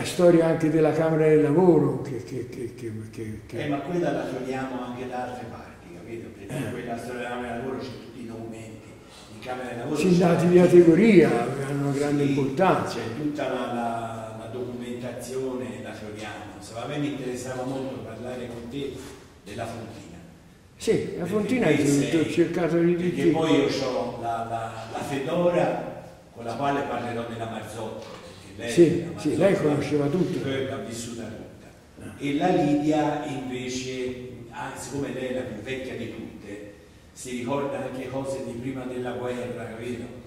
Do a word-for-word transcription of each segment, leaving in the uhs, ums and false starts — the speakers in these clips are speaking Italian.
storia anche della Camera del Lavoro che... che, che, che, che, che... Eh, ma quella la troviamo anche da altre parti, capito? Perché eh. quella storia della Camera del Lavoro c'è tutti i documenti, in Camera del Lavoro... Sindacati di categoria hanno grande sì, importanza. C'è tutta la, la, la documentazione, la troviamo. Insomma, a me mi interessava molto parlare con te della Fontina. Sì, la Fontina è ho cercato di dire. Perché poi io ho la, la, la fedora con la quale parlerò della Marzotto, perché lei, sì, Marzotto, sì, lei conosceva tutto. L'ha vissuta tutta. No. E la Lidia invece, ah, siccome lei è la più vecchia di tutte, si ricorda anche cose di prima della guerra, capito?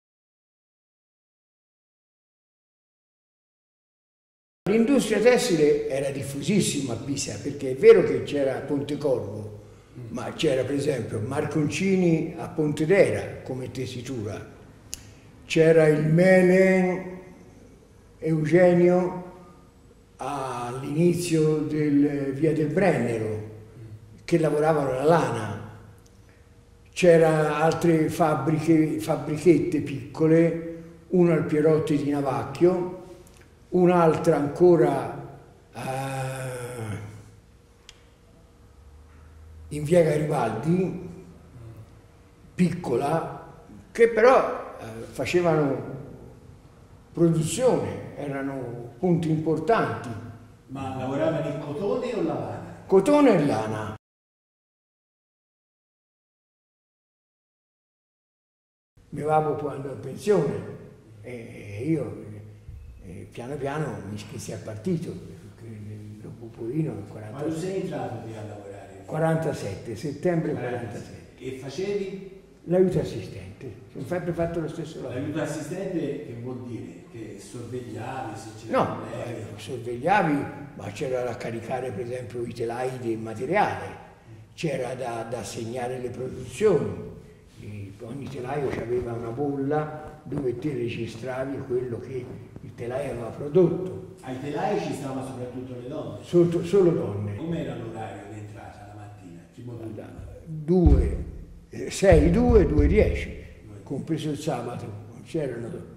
L'industria tessile era diffusissima a Pisa, perché è vero che c'era Pontecorvo, ma c'era per esempio Marconcini a Pontedera come tessitura, c'era il Melen Eugenio all'inizio del via del Brennero che lavoravano la lana, c'era altre fabbriche, fabbrichette piccole, una al Pierotti di Navacchio, un'altra ancora uh, in via Garibaldi, piccola, che però uh, facevano produzione, erano punti importanti. Ma lavoravano in cotone o la lana? Cotone e lana. Mio babbo poi andò in pensione e io E piano piano mi iscrissi al partito, dopo Purino nel quarantasette. Ma tu sei entrato lì a lavorare? quarantasette, settembre quarantasette. E facevi? L'aiuto assistente, ho sempre fatto lo stesso lavoro. L'aiuto assistente che vuol dire? Che sorvegliavi se c'era no, eh, sorvegliavi, ma c'era da caricare per esempio i telai del materiale, c'era da, da segnare le produzioni, ogni telaio aveva una bolla dove te registravi quello che il telaio aveva prodotto. Ai telai ci stavano soprattutto le donne? Solo, solo donne. Com'era l'orario di entrata la mattina? due, sei, due, due, dieci, compreso il sabato. C'erano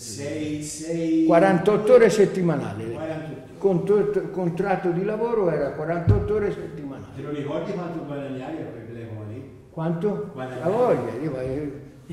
quarantotto ore settimanali. Il contratto di lavoro era quarantotto ore settimanali. Te lo ricordi quanto guadagnavi a quell'epoca lì? Quanto? La voglia, io, eh,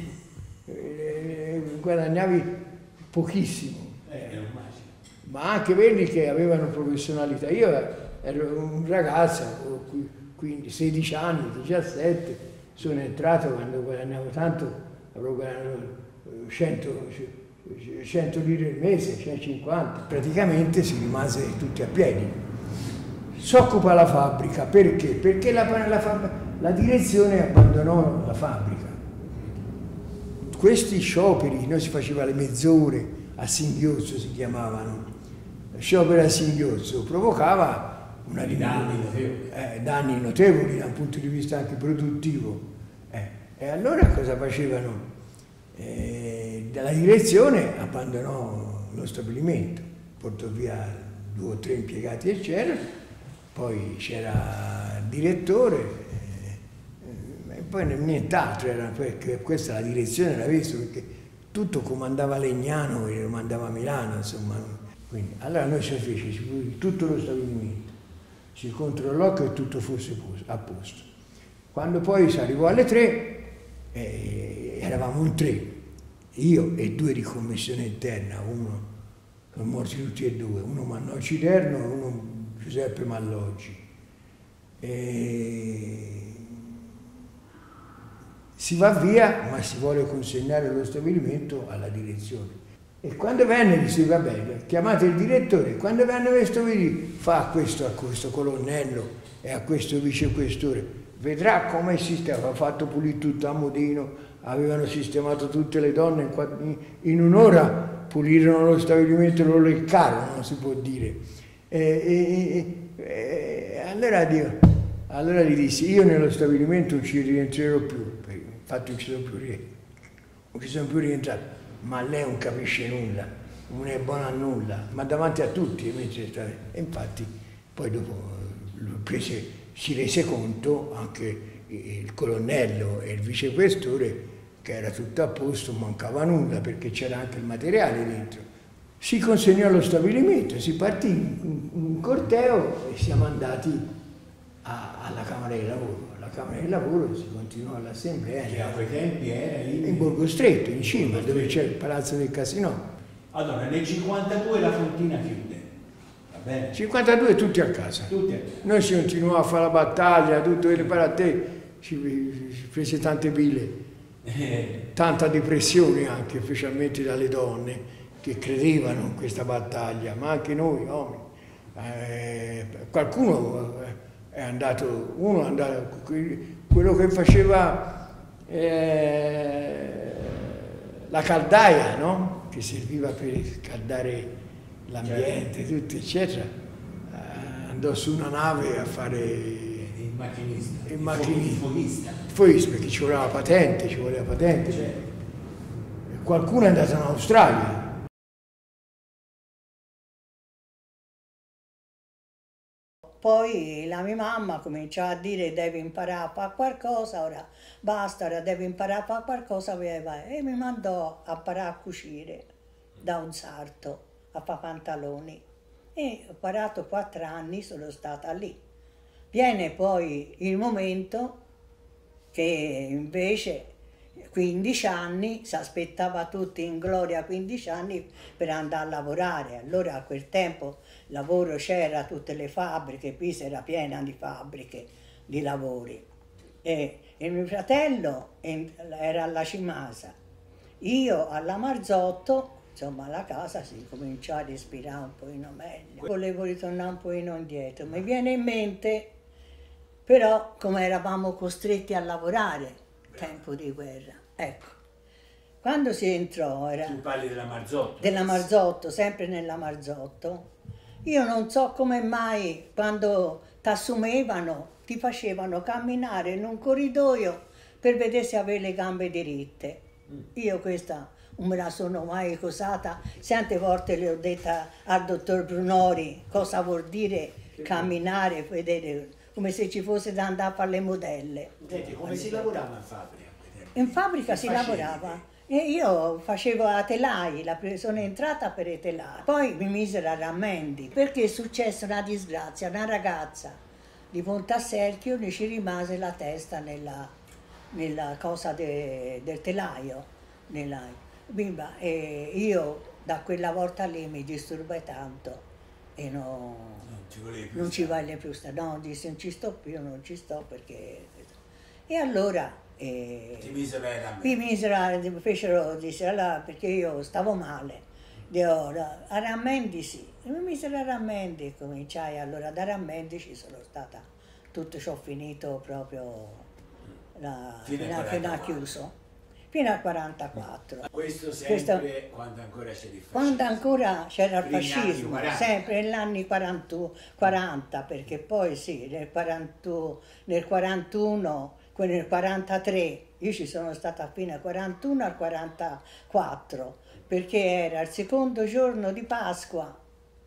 eh, guadagnavi pochissimo. Eh, ma anche quelli che avevano professionalità. Io ero un ragazzo, quindi sedici anni, diciassette, sono entrato quando guadagnavo tanto, avevo guadagnato cento, cento lire al mese, centocinquanta. Praticamente si rimase tutti a piedi. S'occupa la fabbrica, perché? Perché la, la, la direzione abbandonò la fabbrica. Questi scioperi, noi si faceva le mezz'ore, a singhiozzo si chiamavano, sciopero a singhiozzo, provocava una danni notevoli. Eh, danni notevoli da un punto di vista anche produttivo. Eh, e allora cosa facevano? Eh, dalla direzione abbandonò lo stabilimento, portò via due o tre impiegati eccetera, poi c'era il direttore eh, e poi nient'altro, era, questa la direzione l'ha visto perché tutto comandava Legnano e lo mandava a Milano, insomma. Quindi, allora noi si fece tutto lo stabilimento, si controllò che tutto fosse a posto. Quando poi si arrivò alle tre, eh, eravamo in tre, io e due di commissione interna, uno, sono morti tutti e due, uno Mannocci Terno e uno Giuseppe Malloggi. E si va via, ma si vuole consegnare lo stabilimento alla direzione. E quando venne, disse, va bene, chiamate il direttore, quando venne questo, fa questo a questo colonnello e a questo vicequestore, vedrà come sistema, ha fatto pulire tutto a modino, avevano sistemato tutte le donne, in un'ora pulirono lo stabilimento e lo leccarono, non si può dire. E, e, e, allora, Dio, allora gli dissi, io nello stabilimento non ci rientrerò più, infatti non ci sono più rientrato, non ci sono più rientrato, ma lei non capisce nulla, non è buona a nulla, ma davanti a tutti. E infatti poi dopo prese, si rese conto anche il colonnello e il vicequestore che era tutto a posto, mancava nulla perché c'era anche il materiale dentro. si consegnò lo stabilimento, si partì in un corteo e siamo andati a, alla Camera del Lavoro. Alla Camera del Lavoro si continuò l'assemblea. Che a quei tempi era in, in Borgo Stretto, in cima, dove c'è il Palazzo del Casino. Allora, nel cinquantadue la Fontina chiude, va bene? cinquantadue tutti a casa. Tutti a casa. Noi si continuò a fare la battaglia, tutto il parate, ci, ci prese tante pile, Eh. tanta depressione anche, specialmente dalle donne che credevano in questa battaglia, ma anche noi uomini. Eh, qualcuno è andato, uno è andato, quello che faceva eh, la caldaia, no? Che serviva per scaldare l'ambiente, tutto eccetera, eh, andò su una nave a fare il macchinista, il macchinista, il foghista. Il foghista, perché ci voleva patente, ci voleva patente. Certo. Qualcuno è andato in Australia. Poi la mia mamma cominciò a dire devi imparare a fare qualcosa, ora basta, ora devi imparare a fare qualcosa, e mi mandò a imparare a cucire da un sarto, a fare pantaloni. E ho imparato quattro anni, sono stata lì. Viene poi il momento che invece quindici anni, si aspettava tutti in gloria quindici anni per andare a lavorare. Allora a quel tempo il lavoro c'era, tutte le fabbriche, Pisa era piena di fabbriche, di lavori. E il mio fratello era alla Cimasa, io alla Marzotto, insomma alla casa si cominciò a respirare un pochino meglio. Volevo ritornare un pochino indietro, mi viene in mente però come eravamo costretti a lavorare, tempo di guerra, ecco. Quando si entrò, era Tu parli della Marzotto? Della Marzotto, sempre nella Marzotto. Io non so come mai quando ti assumevano ti facevano camminare in un corridoio per vedere se avevi le gambe diritte. Mm. Io questa non me la sono mai cosata, tante volte le ho detta al dottor Brunori cosa vuol dire camminare, vedere, come se ci fosse da andare a fare le modelle. Senti, come si lavorava in fabbrica? In fabbrica che si facevi? lavorava. E io facevo a telai, la, sono entrata per i telai. Poi mi misero a rammendi, perché è successa una disgrazia, una ragazza di Pontasserchio ne ci rimase la testa nella, nella cosa de, del telaio. Nella, bimba, e io da quella volta lì mi disturbai tanto e no, non ci volevi più non stare. ci voglio più stare. No, dissi non ci sto più, non ci sto perché... E allora... E ti misero a mi misero, mi fecero, disse, allora, perché io stavo male, io, a Rammendi sì, e mi misero a Rammendi, cominciai, allora da Rammendi ci sono stata, tutto ci ho finito proprio, la, fino, fino, a, fino a chiuso, fino al quarantaquattro. Questo sempre Questo, quando ancora c'era il fascismo. Quando ancora c'era il Primi fascismo, sempre negli anni quaranta, perché poi sì, nel, quaranta, nel quarantuno, nel quarantatré, io ci sono stata fino al quarantuno al quarantaquattro, perché era il secondo giorno di Pasqua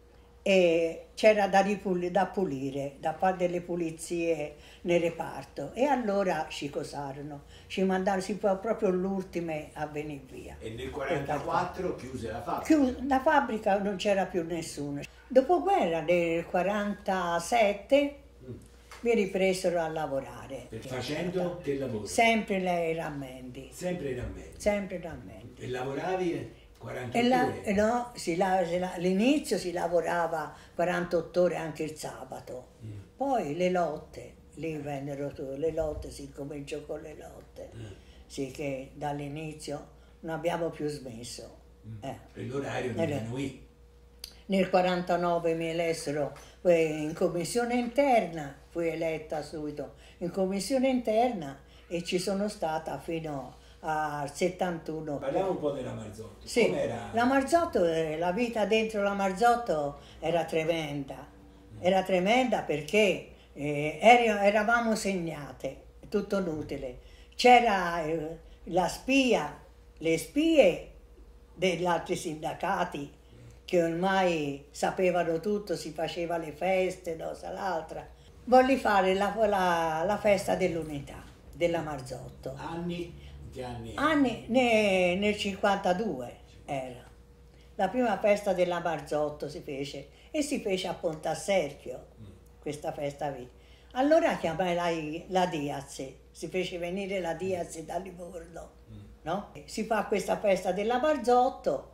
e c'era da, da pulire, da fare delle pulizie nel reparto. E allora ci cosarono, ci mandarono, si fu proprio l'ultime a venire via. E nel quarantaquattro chiuse la fabbrica? Chiuse, la fabbrica non c'era più nessuno. Dopoguerra, nel quarantasette, mi ripresero a lavorare. Per facendo che lavoro? Sempre lei rammendi. Sempre rammendi? Sempre rammendi. E lavoravi quarantotto e la, ore? No, si, all'inizio si lavorava quarantotto ore anche il sabato. Mm. Poi le lotte, lì vennero le lotte, si cominciò con le lotte. Mm. Sì, che dall'inizio non abbiamo più smesso. Mm. Eh. E l'orario diminuì. Nel quarantanove mi elessero in commissione interna, fui eletta subito in commissione interna e ci sono stata fino al settantuno. Parliamo un po' della Marzotto. Sì, com'era? La Marzotto, la vita dentro la Marzotto era tremenda, era tremenda perché eh, eravamo segnate, tutto inutile. C'era eh, la spia, le spie degli altri sindacati che ormai sapevano tutto, si faceva le feste, una cosa l'altra. Volli fare la, la, la festa dell'unità, della Marzotto. Anni? Che anni? Anni ne, nel cinquantadue era. la prima festa della Marzotto si fece e si fece a Pontasserchio, questa festa qui. Allora chiamai la, la Diaz, si fece venire la Diaz da Livorno, no? Si fa questa festa della Marzotto,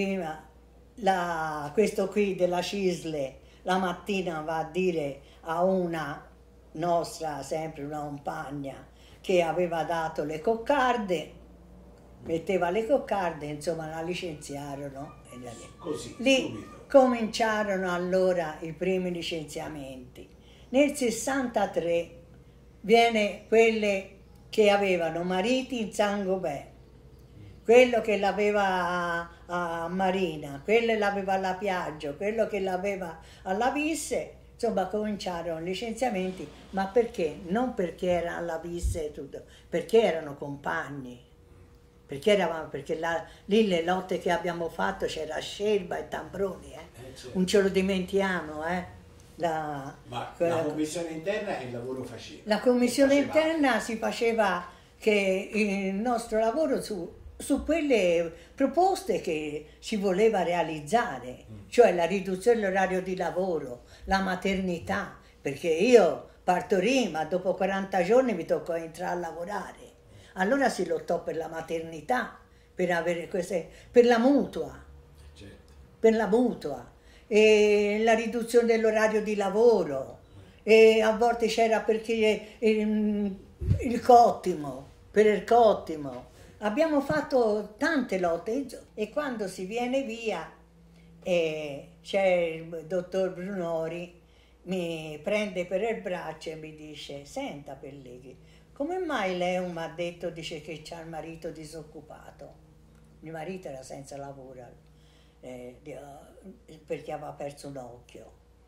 la, questo qui della Cisle la mattina va a dire a una nostra, sempre una compagna, che aveva dato le coccarde, metteva le coccarde, insomma la licenziarono. E la... Così, lì subito. Cominciarono allora i primi licenziamenti. Nel sessantatré viene quelle che avevano mariti in Saint-Gobain, quello che l'aveva a, a Marina, quello l'aveva alla Piaggio, quello che l'aveva alla Visse, insomma cominciarono i licenziamenti, ma perché? Non perché erano alla Visse e tutto, perché erano compagni, perché, eravamo, perché la, lì le lotte che abbiamo fatto c'era Scelba e Tambroni, eh? Eh, certo. Non ce lo dimentichiamo, eh? La, Ma quella, la commissione interna che lavoro faceva? La commissione interna si faceva che il nostro lavoro su, su quelle proposte che si voleva realizzare, mm. cioè la riduzione dell'orario di lavoro, la maternità, perché io partorì, ma dopo quaranta giorni mi toccò entrare a lavorare. Allora si lottò per la maternità, per avere queste, per la mutua, certo. per la mutua. E la riduzione dell'orario di lavoro, e a volte c'era perché il, il cottimo, per il cottimo. Abbiamo fatto tante lotte e quando si viene via eh, c'è il dottor Brunori, mi prende per il braccio e mi dice: senta Pellegrini, come mai lei mi ha detto, dice, che c'ha il marito disoccupato? Mio marito era senza lavoro. Eh, Dio, perché aveva perso un occhio.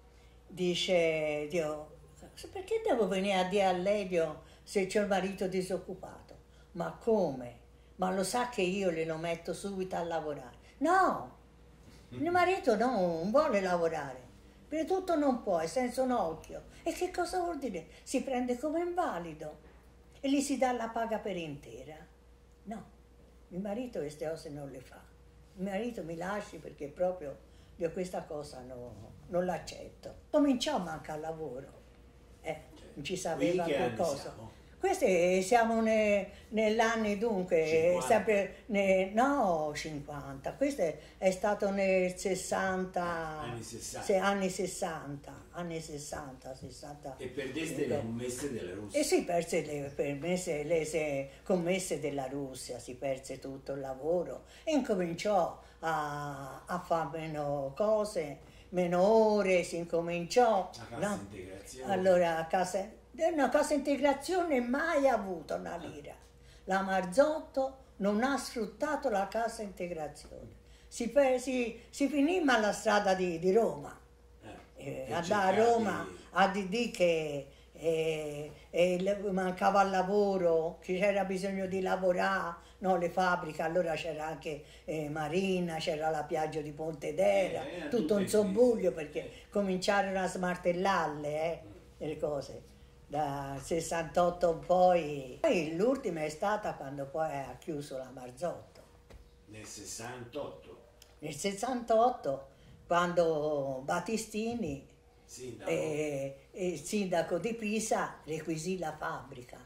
Dice: Dio, perché devo venire a dire a lei, Dio, se c'è il marito disoccupato? Ma come? Ma lo sa che io glielo metto subito a lavorare? No, mio marito no, non vuole lavorare, per tutto non può, è senza un occhio. E che cosa vuol dire? Si prende come invalido e gli si dà la paga per intera? No, mio marito queste cose non le fa. Mio marito mi lasci perché proprio io questa cosa no, non l'accetto. Cominciò manca al lavoro, eh, non ci sapeva qualcosa. Questi siamo ne, negli dunque, sempre ne, no cinquanta, questo è, è stato nel sessanta, anni sessanta, se, anni sessanta, anni sessanta, sessanta. E perdeste le commesse della Russia? E si perse le, permesse, le se, commesse della Russia, si perse tutto il lavoro e incominciò a, a fare meno cose, meno ore, si incominciò. La cassa no? integrazione. Allora, cassa, una cassa integrazione mai avuto una lira. La Marzotto non ha sfruttato la cassa integrazione. Si, si, si finì alla strada di, di Roma. Eh, andare a Roma a dire che eh, eh, mancava il lavoro, che c'era bisogno di lavorare, no, le fabbriche, allora c'era anche eh, Marina, c'era la Piaggio di Pontedera, eh, eh, tutto un sobbuglio perché eh. cominciarono a smartellarle eh, le cose. Dal sessantotto in poi, poi l'ultima è stata quando poi ha chiuso la Marzotto. Nel sessantotto? Nel sessantotto, quando Battistini, sindaco, eh, il sindaco di Pisa, requisì la fabbrica.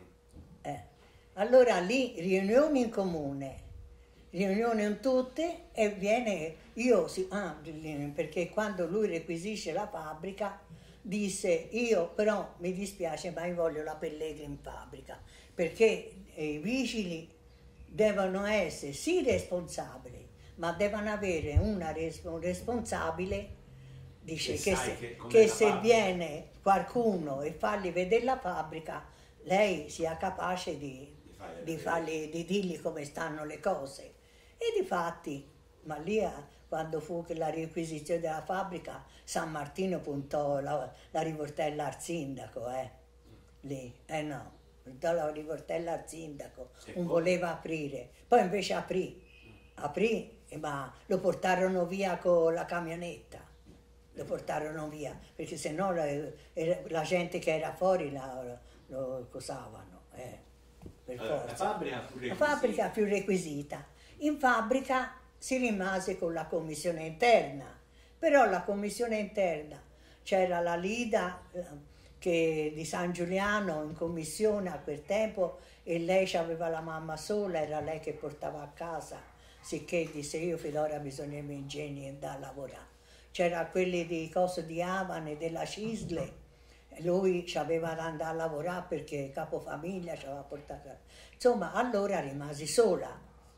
Eh. Allora lì riunioni in comune, riunioni in tutte e viene, io, sì, ah, perché quando lui requisisce la fabbrica, disse: io però mi dispiace ma io voglio la Pellegrini in fabbrica perché i vigili devono essere sì responsabili ma devono avere una res un responsabile, dice, che, che se, che che se viene qualcuno e fargli vedere la fabbrica lei sia capace di, di, fargli, di dirgli come stanno le cose. E difatti, ma lì quando fu la requisizione della fabbrica, San Martino puntò la, la rivoltella al sindaco, eh, lì, eh no, puntò la rivoltella al sindaco, non voleva aprire, poi invece aprì, aprì, ma lo portarono via con la camionetta, lo portarono via, perché sennò la, la gente che era fuori la, lo cosavano, eh, per allora, forza. La fabbrica più requisita. La fabbrica più requisita. In fabbrica si rimase con la commissione interna, però la commissione interna c'era la Lida eh, che di San Giuliano in commissione a quel tempo, e lei aveva la mamma sola, era lei che portava a casa, sicché disse io Fedora bisogna i miei geni andare a lavorare. C'era quelli di Coso di Avane, della Cisle, lui ci aveva da andare a lavorare perché capofamiglia ci aveva portato. Insomma, allora rimasi sola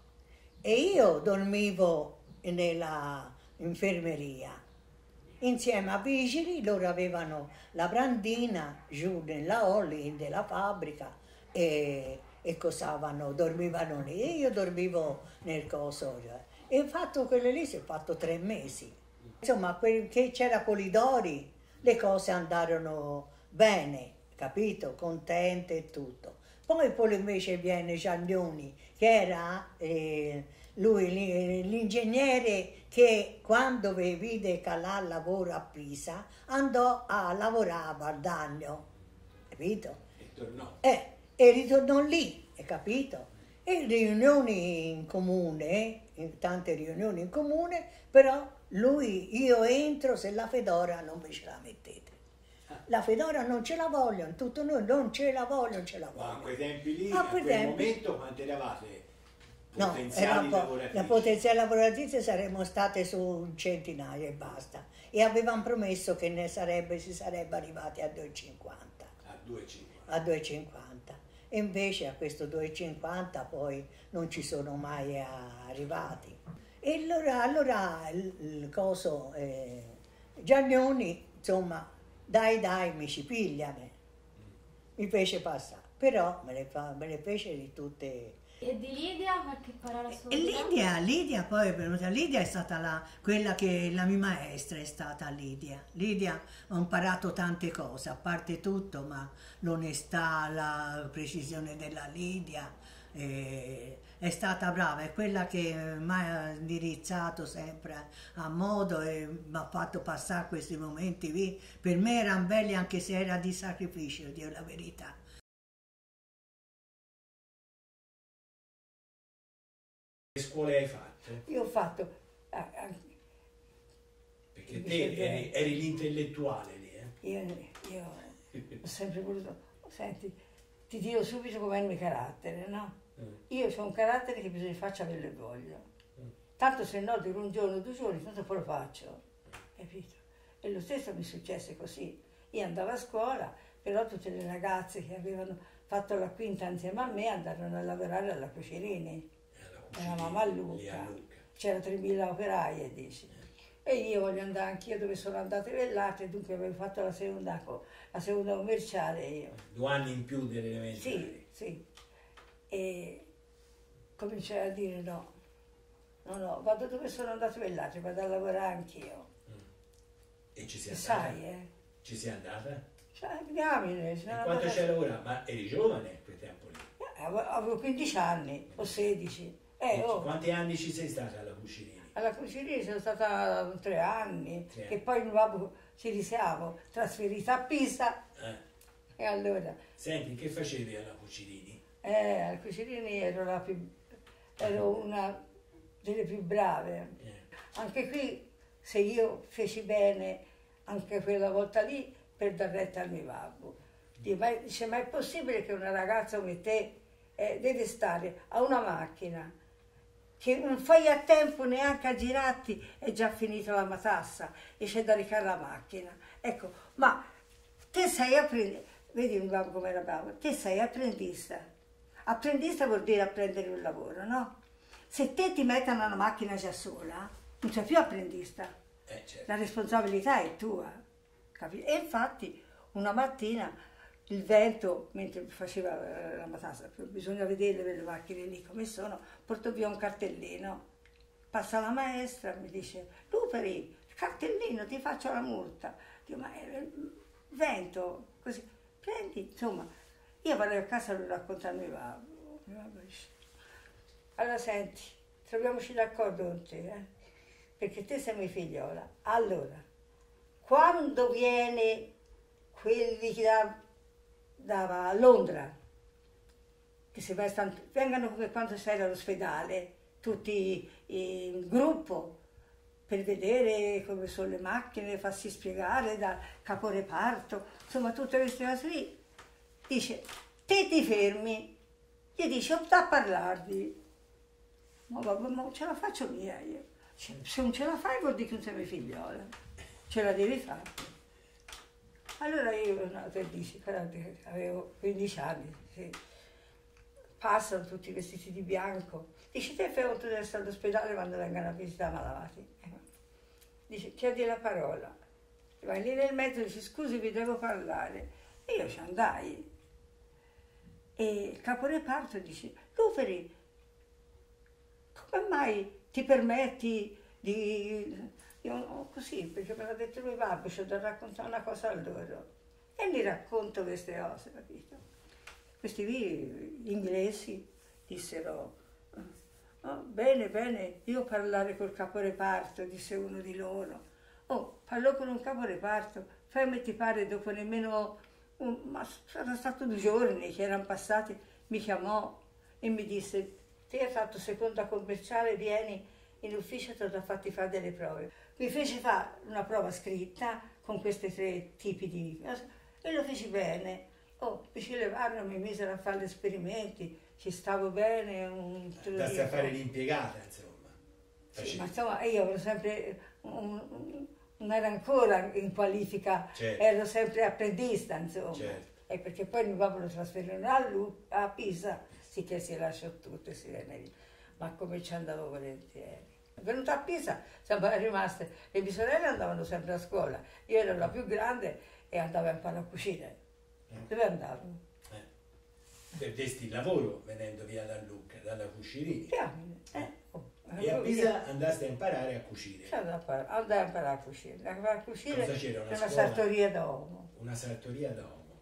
e io dormivo nella infermeria insieme a vigili. Loro avevano la brandina giù nella Olli della fabbrica e, e cosavano, dormivano lì e io dormivo nel coso. E ho fatto quelle lì, si è fatto tre mesi. Insomma, quel che c'era Polidori, le cose andarono bene, capito? Contente e tutto. Poi, poi invece viene Giannoni, che era eh, lui l'ingegnere che quando vide calare lavoro a Pisa andò a lavorare a Valdagno, capito? E tornò. Eh, e ritornò lì, hai capito? E riunioni in comune, in tante riunioni in comune, però lui, io entro se la fedora non mi ce la mettete. La fedora non ce la vogliono, tutto noi non ce la vogliono, non ce la vogliono. Ma a quei tempi lì, a a quei quel tempi, momento, quante eravate no, potenziali era lavoratrici? la potenziale lavoratrice saremmo state su un centinaio e basta. E avevamo promesso che ne sarebbe, si sarebbe arrivati a due e cinquanta. A due e cinquanta. A due e cinquanta. E invece a questo due e cinquanta poi non ci sono mai arrivati. E allora, allora il, il coso, eh, Giannoni, insomma, dai dai mi ci pigliano, mi fece passare, però me le, fa, me le fece di tutte. E di Lidia qualche parola su E Lidia, Lidia poi è venuta, Lidia è stata la, quella che la mia maestra è stata Lidia. Lidia ho imparato tante cose, a parte tutto, ma l'onestà, la precisione della Lidia, eh, è stata brava, è quella che mi ha indirizzato sempre a modo e mi ha fatto passare questi momenti qui. Per me erano belli anche se era di sacrificio, Dio la verità. Che scuole hai fatto? Io ho fatto... ah, ah, Perché te eri, eri l'intellettuale lì, eh? io, io ho sempre voluto... Senti, ti dico subito com'è il mio carattere, no? Mm. Io ho un carattere che bisogna faccia quello che voglio. Tanto se no, duro un giorno, due giorni, tanto poi lo faccio. Capito? E lo stesso mi successe così. Io andavo a scuola, però tutte le ragazze che avevano fatto la quinta insieme a me andarono a lavorare alla Cucirini. Eravamo a Lucca, c'era tremila operaie, dici. E io voglio andare anch'io dove sono andate Vellate, dunque avevo fatto la seconda, la seconda commerciale io. Due anni in più delle elementari. Sì, sì. E cominciai a dire no, no, no, vado dove sono andato Vellate, vado a lavorare anch'io. Mm. E ci sei E andata? sai, eh? Ci sei andata? Cioè, diamine, E quanto c'è lavorato? Ma eri giovane a quel tempo lì? Eh, avevo quindici anni o sedici. Eh, E oh. Quanti anni ci sei stata alla Cucirini? Alla Cucirini sono stata tre anni, Tre che anni. poi mio babbo ci risiamo, trasferita a Pisa. Eh. E allora, Senti, che facevi alla Cucirini? eh, alla Cucirini ero, la più, ero una delle più brave. Eh. Anche qui, se io feci bene, anche quella volta lì, per dar retta al mio babbo. Dice, ma, dice, ma è possibile che una ragazza come te eh, deve stare a una macchina che non fai a tempo neanche a girarti, è già finita la matassa e c'è da ricaricare la macchina. Ecco, ma te sei apprendista, vedi un babbo come era bravo, te sei apprendista. Apprendista vuol dire apprendere un lavoro, no? Se te ti mettono una macchina già sola, non sei più apprendista. Eh, certo. La responsabilità è tua, capito? E infatti una mattina il vento, mentre faceva la matassa, bisogna vedere le macchine lì come sono, porto via un cartellino, passa la maestra, mi dice, Luperi, cartellino, ti faccio la multa. Dico, ma è il vento, così, prendi, insomma, io vado a casa e lo racconto a mio babbo. Mio babbo dice, allora senti, troviamoci d'accordo con te, eh? Perché te sei mia figliola. Allora, quando viene quelli che da, da Londra, che si vestano, vengano come quando sei all'ospedale, tutti il gruppo per vedere come sono le macchine, farsi spiegare da caporeparto, insomma tutte queste cose lì. Dice, te ti fermi, gli dice, opta a parlarvi. Ma vabbè, ma ce la faccio mia io. Se non ce la fai vuol dire che non sei mia figliola, ce la devi fare. Allora io, no, per dici, avevo quindici anni, sì. Passano tutti vestiti di bianco. Dice, te fai conto di essere all'ospedale quando vengono a visitare malati. Dice, chiedi la parola. Vai lì nel mezzo e dici, scusi, vi devo parlare. E io ci andai. E il caporeparto dice, Luferi, come mai ti permetti di... Io, oh, così, perché me l'ha detto lui, babbo, c'ho da raccontare una cosa a loro. E gli racconto queste cose, capito? Questi qui, gli inglesi, dissero, oh, bene, bene, io parlare col caporeparto, disse uno di loro. Oh, parlò con un caporeparto, fammi ti pare, dopo nemmeno, un, ma sono stato due giorni che erano passati, mi chiamò e mi disse, ti hai fatto seconda commerciale, vieni in ufficio, ti ho fatti fare delle prove. Mi fece fare una prova scritta con questi tre tipi di cose e lo feci bene. Oh, mi ci levarono, mi misero a fare gli esperimenti, ci stavo bene. Un Andasti a fare l'impiegata, insomma. Sì, ma insomma, io ero sempre, un, un, non ero ancora in qualifica, certo. Ero sempre apprendista, insomma. Certo. E perché poi mi papà lo trasferirono a, Lu, a Pisa, sì che si lasciò tutto e si venne via. Ma come ci andavo volentieri. Venuta a Pisa, siamo rimaste, le mie sorelle andavano sempre a scuola, io ero la più grande e andavo a imparare a cucire. Dove andavo? Eh. Perdesti il lavoro venendo via da Lucca, dalla cucireria. Piano, eh. Oh, e a Pisa andaste a imparare a cucire. Sì, andai a imparare a cucire. A cucire cosa c'era? Una, una sartoria d'uomo. Una sartoria d'uomo.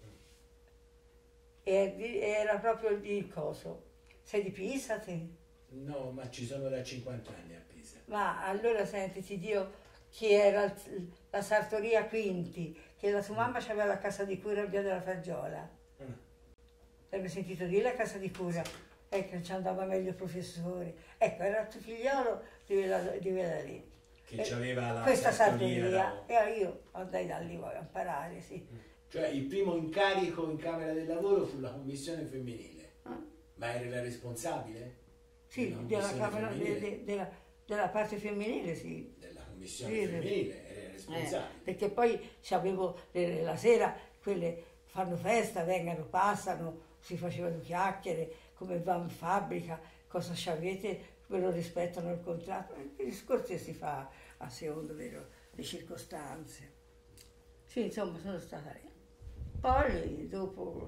E era proprio il coso. Sei di Pisa te? No, ma ci sono da cinquanta anni a Pisa. Ma allora senti, ti dico chi era la sartoria Quinti, che la sua mamma aveva la casa di cura in via della Faggiola. Mm. Hai sentito dire la casa di cura? Ecco, ci andava meglio il professore. Ecco, era il tuo figliolo di quella, di quella lì. Che c'aveva la questa sartoria. sartoria. E io andai da lì a imparare, sì. Mm. Cioè il primo incarico in Camera del Lavoro fu la commissione femminile. Mm. Ma eri la responsabile? Sì, della, camera, de, de, della, della parte femminile, sì. Della commissione sì, femminile, eri responsabile. Eh, perché poi avevo la sera, quelle fanno festa, vengono, passano, si facevano chiacchiere, come va in fabbrica, cosa ci avete, quello rispettano il contratto. Il discorso si fa a secondo delle circostanze. Sì, insomma, sono stata lì. Poi dopo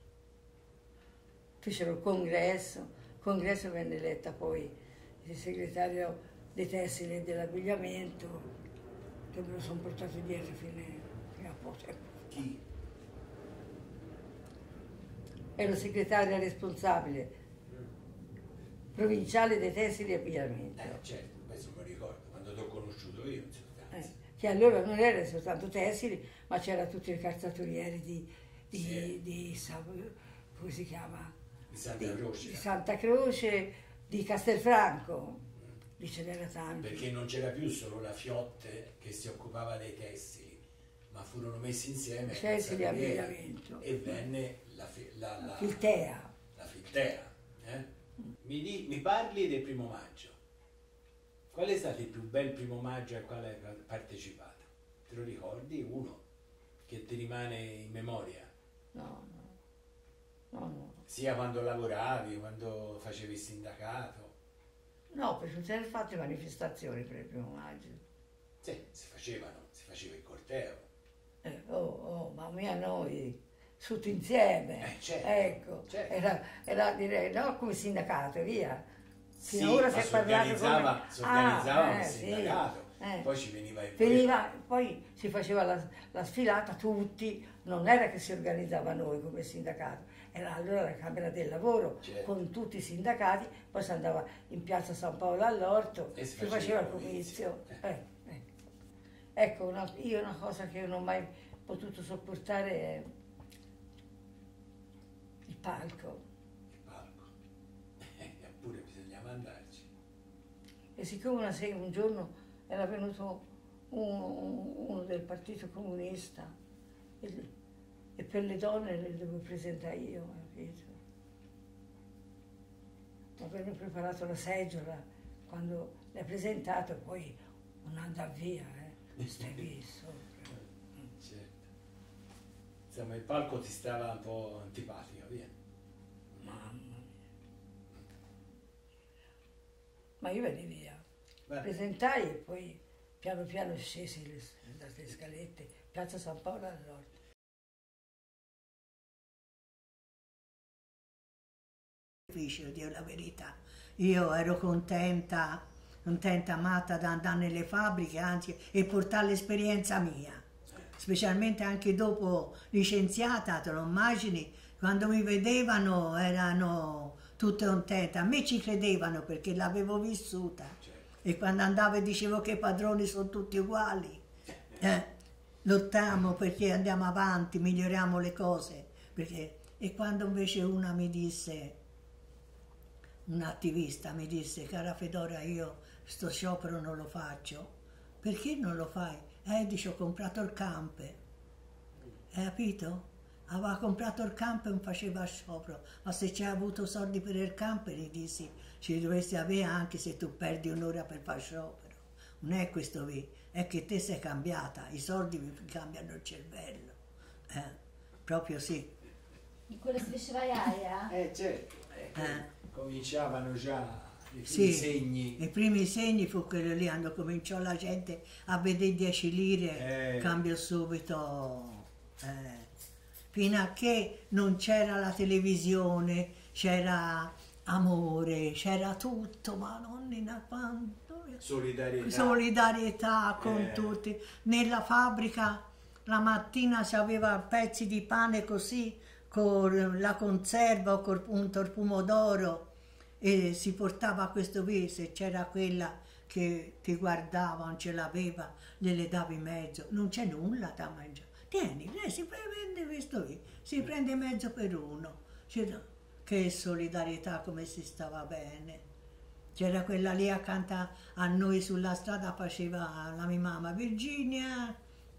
fecero il congresso. Il congresso venne eletta poi il segretario dei tessili e dell'abbigliamento, che me lo sono portato dietro fino a poco tempo. Chi? Ero segretaria responsabile provinciale dei tessili e abbigliamento. Eh certo, questo mi ricordo, quando ti ho conosciuto io, in sostanza. Eh, che allora non era soltanto tessili, ma c'era tutti i calzatorieri di, di, sì. di, di come si chiama? Di Santa Croce. Di Santa Croce, di Castelfranco, lì ce n'era tanto. Perché non c'era più solo la Fiotte che si occupava dei tessili, ma furono messi insieme tessili e abbigliamento. E venne la, la, la, la Filtea. La Filtea. Eh? Mi, di, mi parli del primo maggio. Qual è stato il più bel primo maggio al quale hai partecipato? Te lo ricordi? Uno che ti rimane in memoria? No, no. No, no. Sia quando lavoravi, quando facevi il sindacato? No, perché non si erano fatte manifestazioni per il primo maggio. Sì, si facevano, si faceva il corteo. Eh, oh, oh, mamma mia, noi, tutti insieme. Eh, certo, ecco, certo. Era, era direi, no come sindacato, via. Fino sì, ora si è parlato come... Si organizzava ah, un eh, sindacato, sì. eh. Poi ci veniva il veniva, poi si faceva la, la sfilata tutti, non era che si organizzava noi come sindacato, era allora la Camera del Lavoro, certo. Con tutti i sindacati, poi si andava in piazza San Paolo all'Orto, e si, si faceva il comizio. Eh. Eh, eh. Ecco, una, io una cosa che non ho mai potuto sopportare è il palco. Il palco, eppure bisognava andarci. E siccome una sera, un giorno era venuto uno, uno del Partito Comunista e, e per le donne le devo presentare io, capito? Mi avevano preparato la seggiola, quando l'hai presentato poi non andava via, eh? Stai lì sopra. Certo. Insomma, il palco ti stava un po' antipatico, via. Mamma mia. Ma io venne via. Beh. Presentai e poi piano piano scesi le, dalle scalette, Piazza San Paolo al nord. Difficile, dire la verità. Io ero contenta, contenta matta da andare nelle fabbriche, anzi, e portare l'esperienza mia. Specialmente anche dopo licenziata, te lo immagini, quando mi vedevano erano tutte contente. A me ci credevano perché l'avevo vissuta. E quando andavo e dicevo che i padroni sono tutti uguali, eh, lottiamo perché andiamo avanti, miglioriamo le cose. Perché... E quando invece una mi disse, un attivista mi disse, cara Fedora, io sto sciopero non lo faccio. Perché non lo fai? Eh, dice, ho comprato il camper. Hai capito? Aveva comprato il camper e non faceva sciopero. Ma se ci hai avuto soldi per il camper, gli dissi, ci dovresti avere anche se tu perdi un'ora per fare sciopero. Non è questo qui, è che te sei cambiata, i soldi mi cambiano il cervello. Eh, proprio sì. Di quello si faceva Iaia? Eh certo, eh, Eh. cominciavano già i primi Sì, segni. i primi segni fu quello lì, quando cominciò la gente a vedere dieci lire, Eh. cambio subito. Eh. Fino a che non c'era la televisione, c'era amore, c'era tutto, ma non in quanto. Solidarietà. Solidarietà con Eh. tutti. Nella fabbrica la mattina si aveva pezzi di pane così, con la conserva o col punto il pomodoro, e si portava questo qui, se c'era quella che ti guardava, non ce l'aveva, gliele davi mezzo, non c'è nulla da mangiare. Tieni, lei si prende questo qui, si prende mezzo per uno. C'era- Che solidarietà, come si stava bene. C'era quella lì accanto a noi sulla strada, faceva la mia mamma, Virginia,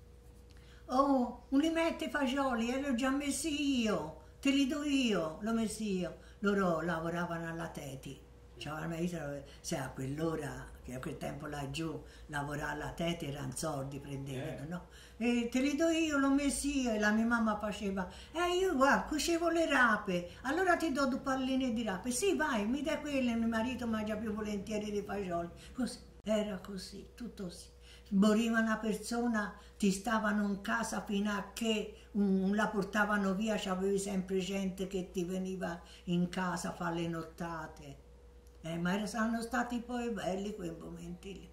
oh, non li metti i fagioli, eh, li ho già messi io, te li do io, l'ho messi io. Loro lavoravano alla Teti, cioè, se a quell'ora, che a quel tempo laggiù, lavorare alla Teti erano soldi, prendevano, Eh. no? E te li do io, l'ho messi io, e la mia mamma faceva, eh io guarda, cucevo le rape, allora ti do due palline di rape, sì vai, mi dai quelle, mio marito mangia più volentieri dei fagioli, così, era così, tutto così. Moriva una persona, ti stavano in casa fino a che um, la portavano via, c'avevi sempre gente che ti veniva in casa a fare le nottate. Eh, ma erano stati poi belli quei momenti lì.